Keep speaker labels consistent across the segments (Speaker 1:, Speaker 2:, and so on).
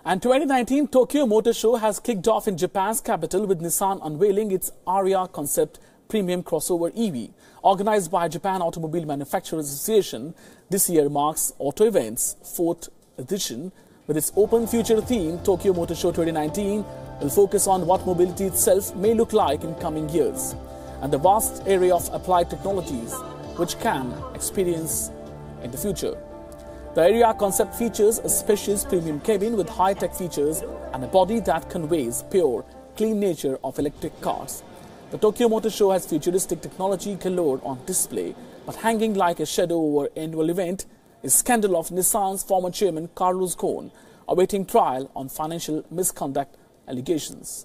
Speaker 1: And 2019 Tokyo Motor Show has kicked off in Japan's capital with Nissan unveiling its Ariya concept premium crossover EV. Organized by Japan Automobile Manufacturers Association, this year marks Auto Events' 4th edition. With its open future theme, Tokyo Motor Show 2019 will focus on what mobility itself may look like in coming years and the vast array of applied technologies which can experience in the future. The Ariya concept features a spacious premium cabin with high-tech features and a body that conveys pure, clean nature of electric cars. The Tokyo Motor Show has futuristic technology galore on display, but hanging like a shadow over annual event is scandal of Nissan's former chairman Carlos Ghosn, awaiting trial on financial misconduct allegations.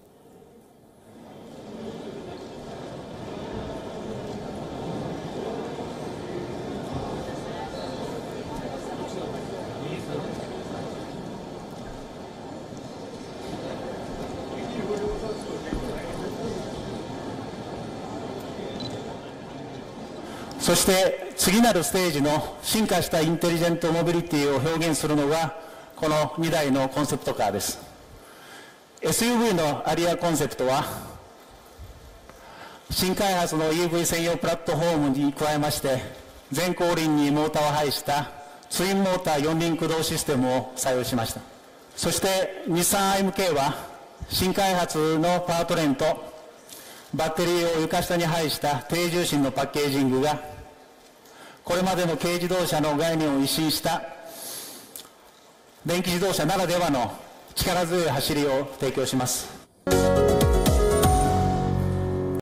Speaker 2: そして次なるステージの進化したインテリジェントモビリティを表現するのがこの2台のコンセプトカーです。 SUV のアリアコンセプトは新開発の EV 専用プラットフォームに加えまして全後輪にモーターを配したツインモーター4輪駆動システムを採用しました。そして日産 IMK は新開発のパワートレーンとバッテリーを床下に配した低重心のパッケージングがこれまでの軽自動車の概念を一新した電気自動車ならではの力強い走りを提供します。